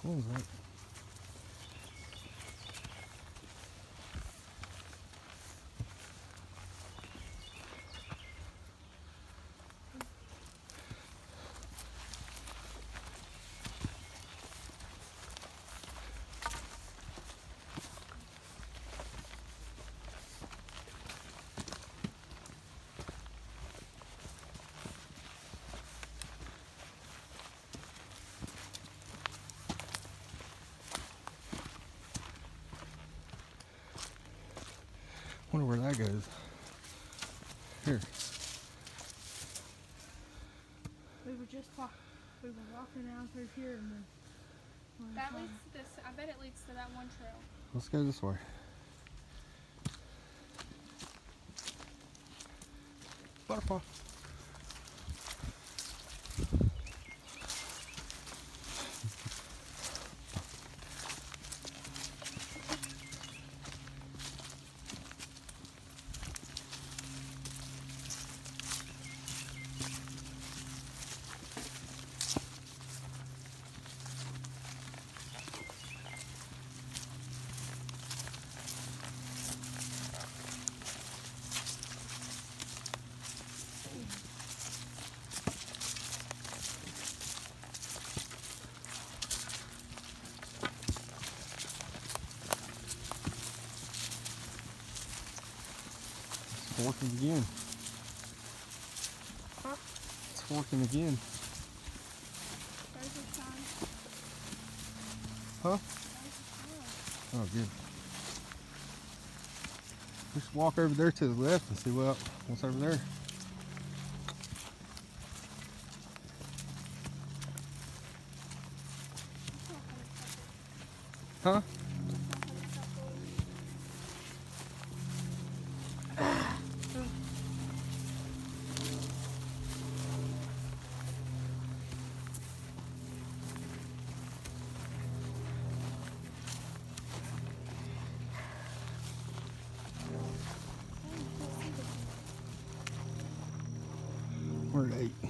What was that? Wonder where that goes. Here. We were walking down through here and then that leads to this. I bet it leads to that one trail. Let's go this way. Butterfly. It's working again. Huh? It's working again. There's a sign. Huh? There's a sign. Oh, good. Just walk over there to the left and see what's over there. Huh? We're at 8.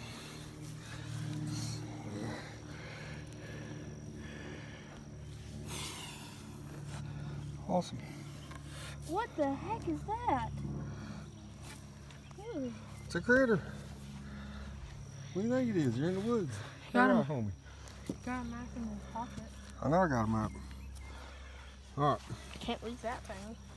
Awesome. what the heck is that? Ew. It's a critter. What do you think it is? You're in the woods. Got him. All right, homie. Got a map in his pocket. I know I got him out. All right. Can't lose that thing.